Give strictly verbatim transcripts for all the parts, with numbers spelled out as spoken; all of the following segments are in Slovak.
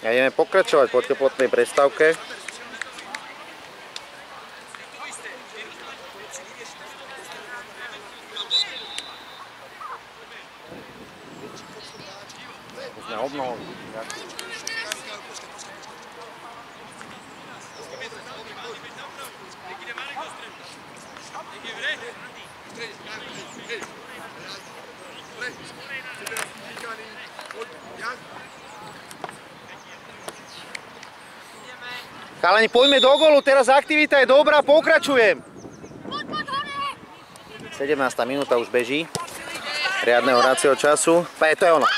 A ideme pokračovať po teplotnej prestávke. Sme obnovili. Chalani, poďme do golu, teraz aktivita je dobrá, pokračujem. sedemnásta minúta už beží, riadneho hracieho času. Pa, to je ono.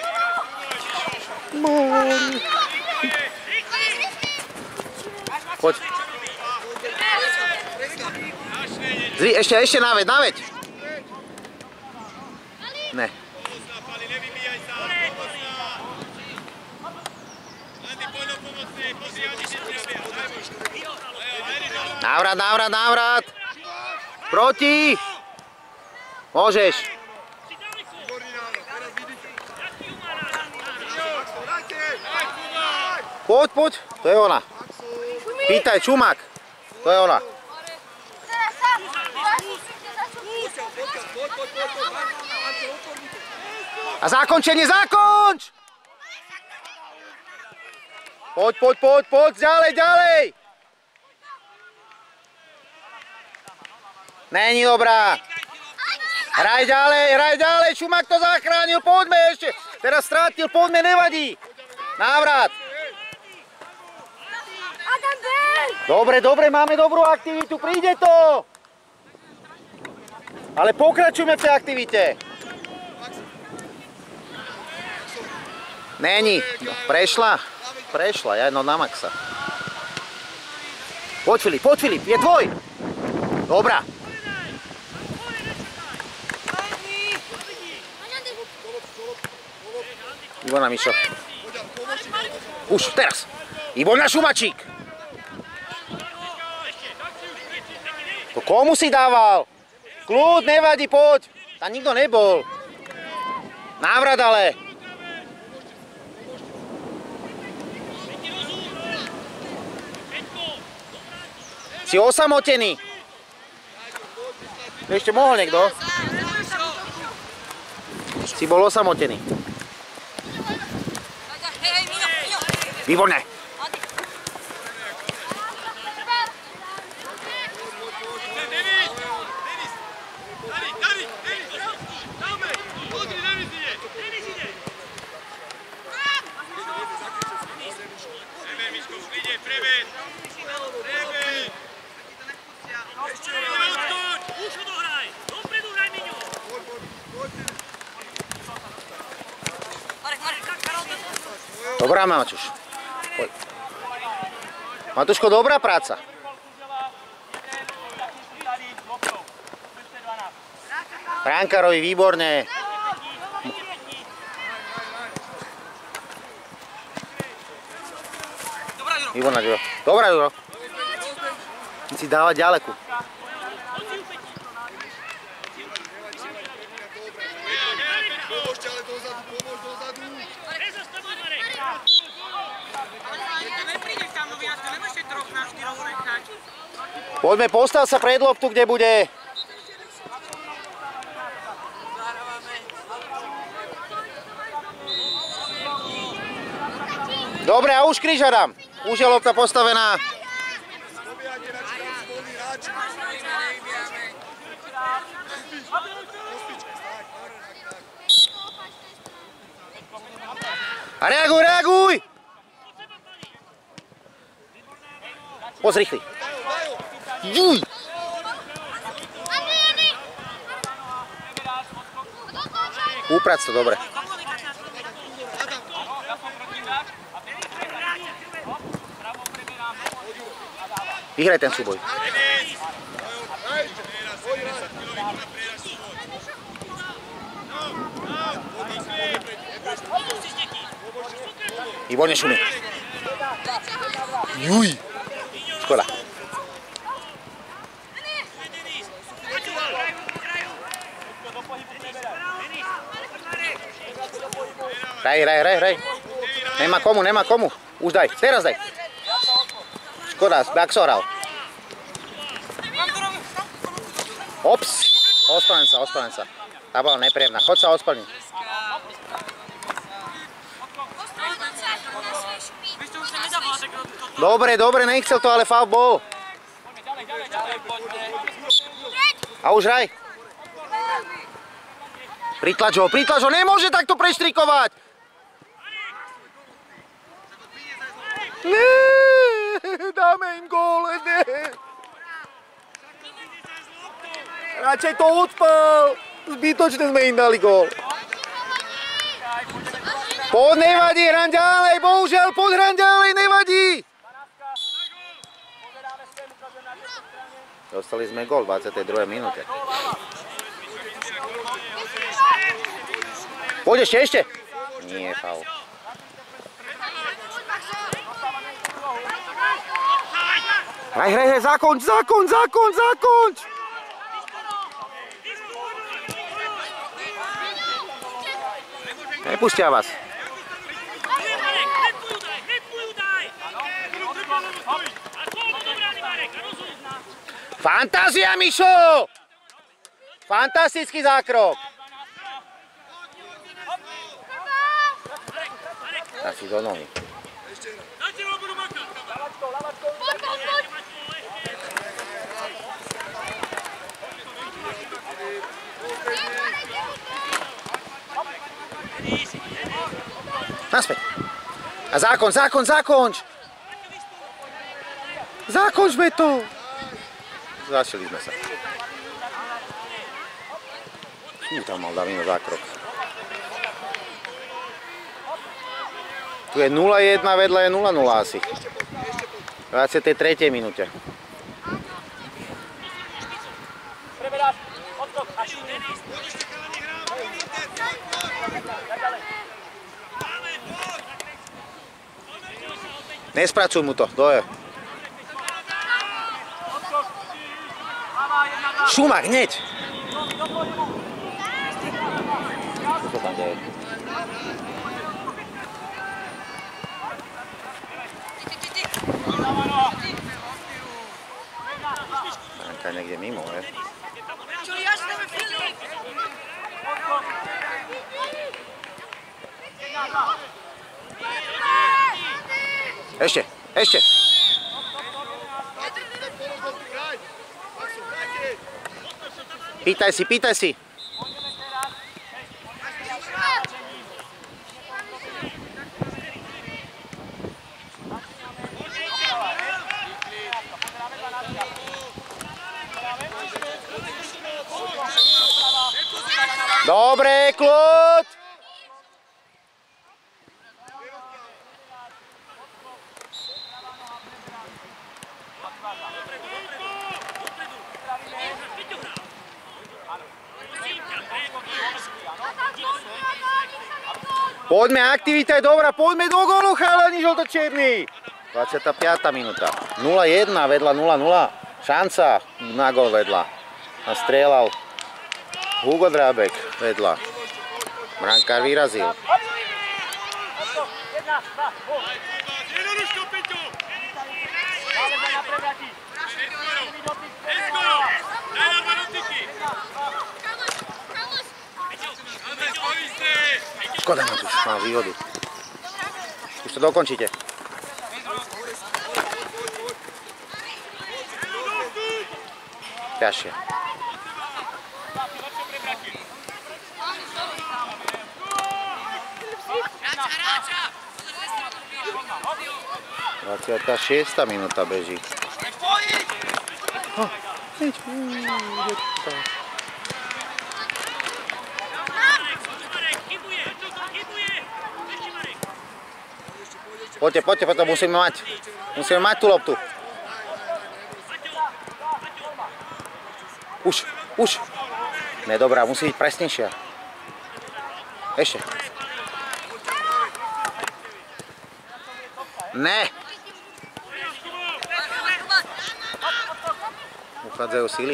Poď. Zri, ešte, ešte náveď, náveď. Ne. Návrat, návrat, návrat. Proti. Môžeš. Poď, poď. To je ona. Pýtaj, Čumak. To je ona. A zakončenie, zakonč! Poď, poď, poď, poď, ďalej, ďalej! Není dobrá. Hraj ďalej, hraj ďalej, Čumak to zachránil, poďme ešte. Teraz strátil, poďme, nevadí. Návrat. Dobre, dobre, máme dobrú aktivitu, príde to. Ale pokračujeme v tej aktivite. Není, prešla, prešla, ja jedno na Maxa. Poď Filip, poď Filip, je tvoj. Dobrá. Ivona Mišo. Už, teraz. Ivona Šumačík. To komu si dával? Kľud, nevadí, poď. Tam nikto nebol. Návrat ale. Si osamotený. Ešte mohol niekto? Si bol osamotený. Výborné. Dobrá, Matúš. Poď. Matúško, dobrá práca. Frankarovi, výborné. Výborná, Ďuro. Dobrá, Ďuro. Si dávať ďaleku. Poďme, postav sa pred loptu, kde bude. Dobre, a už kríž Adam. Už je lopta postavená. A reaguj, reaguj! Poď rýchli. Juj! Uprac to, dobre. Vyhraj ten súboj. Výborne, Šumi. Juj! Škoda. Hraj, hraj, hraj, hraj. Nema komu, nema komu. Už daj, teraz daj. Škoda, jak som hral. Ops, ospravedlňujem sa, ospravedlňujem sa. Tá bola nepríjemná, choď sa ospravedlniť. Dobre, dobre, nechcel to, ale faul bol. A už hraj. Pritlač ho, pritlač ho, nemôže takto preštrikovať. Ne, dáme im gól, ne. Radšej to odpal. Zbytočne sme im dali gól. Poď, nevadí, hran ďalej, bohužiaľ, poď, hran ďalej, nevadí. Dostali sme gól v dvadsiatej druhej minúte. Poď ešte, ešte. Nie, faul. Hraj, hraj, hraj, zakonč, zakonč, zakonč, zakonč. Nepustia vás. Fantázia, Mišo! Fantastický zákrok. Asi do nohy. Naspäť. A zákonč, zákonč, zákonč! Zákončme to! Začali sme sa. Fú, tam mal Davino zákrok. Tu je nula jedna, vedľa je nula nula asi. V dvadsiatej tretej minúte. Nespracuj mu to, to je. Šumák, hneď! Čo to tam deje? Branka niekde mimo, ne? Ešte, ešte! Pýtaj si, pýtaj si! Dobre, kľud! Poďme, aktivita je dobrá, poďme do gólu, chalani žltočierni. dvadsiata piata minúta. nula jedna vedľa nula nula. Šanca na gól vedľa. A strieľal Hugo Drábek vedľa. Brankár vyrazil. Škoda, Matúš, mal výhodu. Už to dokončíte. Ťažšie. dvadsiata šiesta minúta beží. Oh, nič, Poďte, poďte, potom musíme mať. Musíme mať tú loptu. Už, už. Ne, dobrá, musí byť presnejšia. Ešte. Ne. Uchádzajú síly.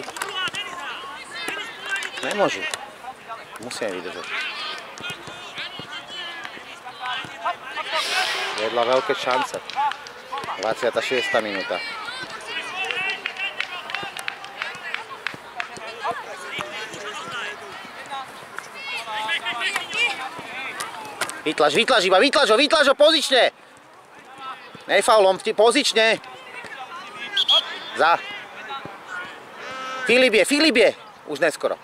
Nemôžu. Musíme vydržať. Vedľa veľké šance. dvadsiata šiesta minúta. Vytlač, vytlač iba, vytlač ho, vytlač ho pozične. Nefaulom, pozične. Za. Filip je, Filip je. Už neskoro.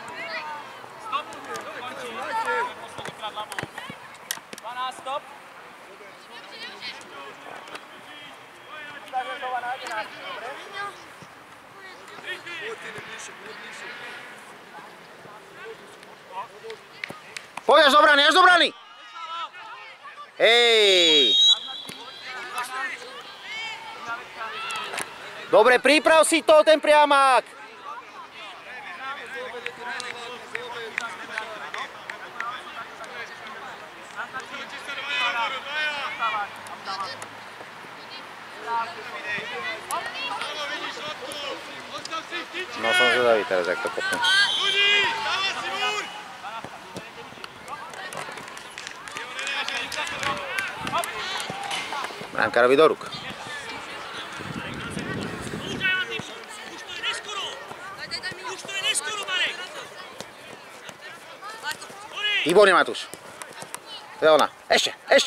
Poď až do brany, až do brany! Hej! Dobre, priprav si to, ten priamák! No som zvedavý teraz, jak to kopne. Brankárovi do ruk. Výborne, Matúš. To je ona. Ešte, ešte.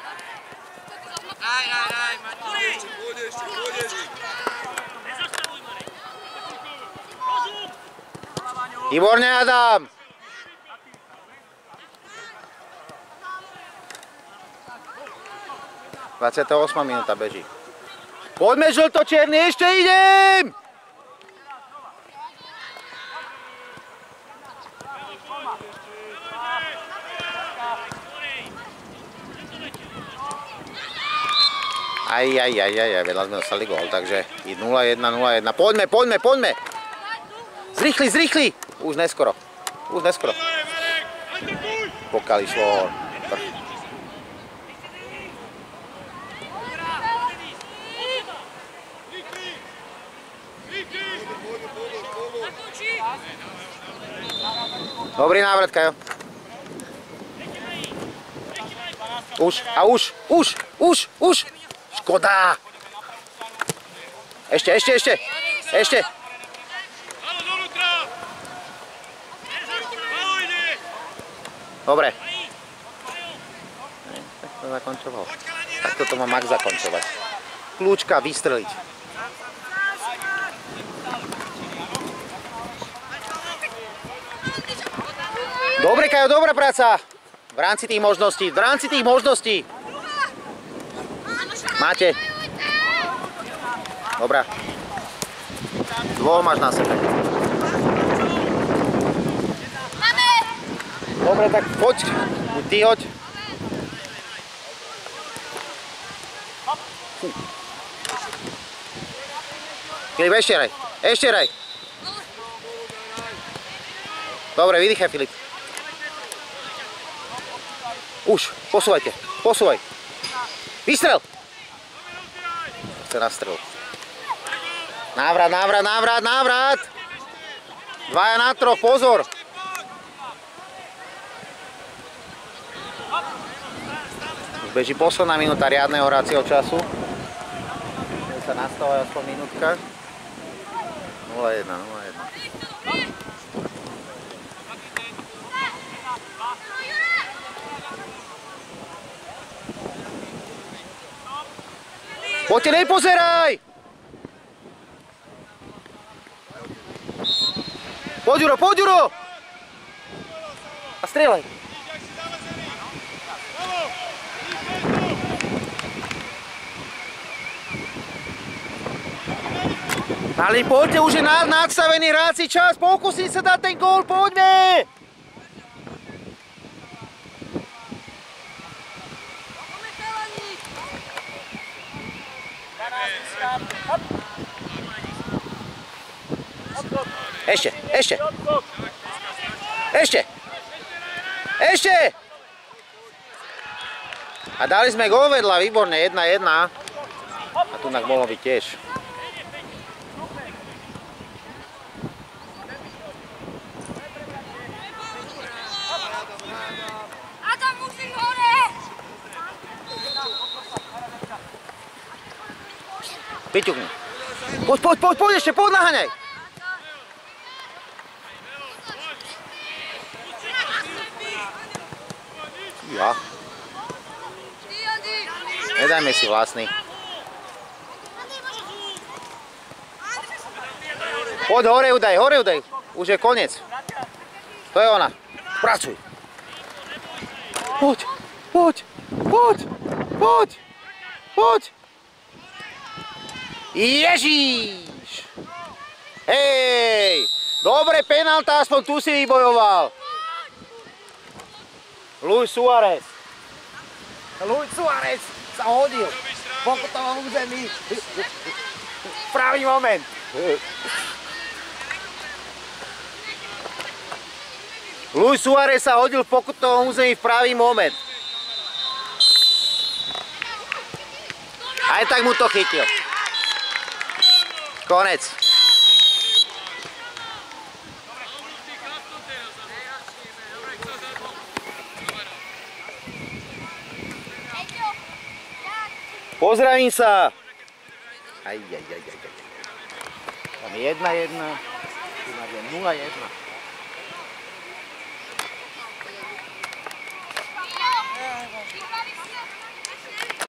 Výborne, Adam. dvadsiata ôsma minúta beží. Poďme, žlto-čierny, ešte idem! Aj, aj, aj, aj, aj, vedľa sme dostali gól, takže nula jedna, nula jedna. Poďme, poďme, poďme! Zrýchli, zrýchli! Už neskoro, už neskoro. Pokiaľ išlo... Dobrý návrat, Kajo. Už, a už, už, už, už. Škoda. Ešte, ešte, ešte, ešte. Dobre. Tak to zakončoval. Tak toto má Max zakončovať. Kľúčka vystreliť. Dobre, Kajo, dobrá práca. V rámci tých možností, v rámci tých možností. Máte. Dobrá. Dvoch máš na sebe. Dobre, tak poď. Buď ty hoď. Filip, ešte raj. Ešte raj. Dobre, vydýchaj, Filip. Už, posúvajte, posúvaj. Vystrel! Chce na strel. Návrat, návrat, návrat, návrat! Dvaja na troch, pozor! Už beží posledná minúta riadneho hracieho času. Už sa nastavuje aspoň minútka. nula jedna, nula jedna. Poďte, nepozeraj! Poď, Juro, poď, Juro! A strieľaj! Ale poďte, už je nadstavený hráci čas, pokúsim sa dať ten gól, poďme! Ešte, ešte. Ešte. Ešte. A dali sme gól vedľa, výborne, jedna jedna. A tu nak mohlo byť tiež. Vyťukni. Poď, poď, poď, poď ešte, poď, naháňaj. Ja. Nedajme si vlastný. Poď hore udaj, hore udaj. Už je koniec. To je ona. Pracuj. Poď, poď, poď, poď, poď. Ježíš. Hej, dobre penálta, aspoň tu si vybojoval. Luis Suárez. Luis Suárez sa hodil. Po pokotovom území. Pravý moment. Luis Suárez sa hodil v pokutovom území v pravý moment. Aj tak mu to chytil. Konec. Pozdravím sa. Aj, aj, aj, aj, aj. Tam je jedna jedna, tu máte nula jedna.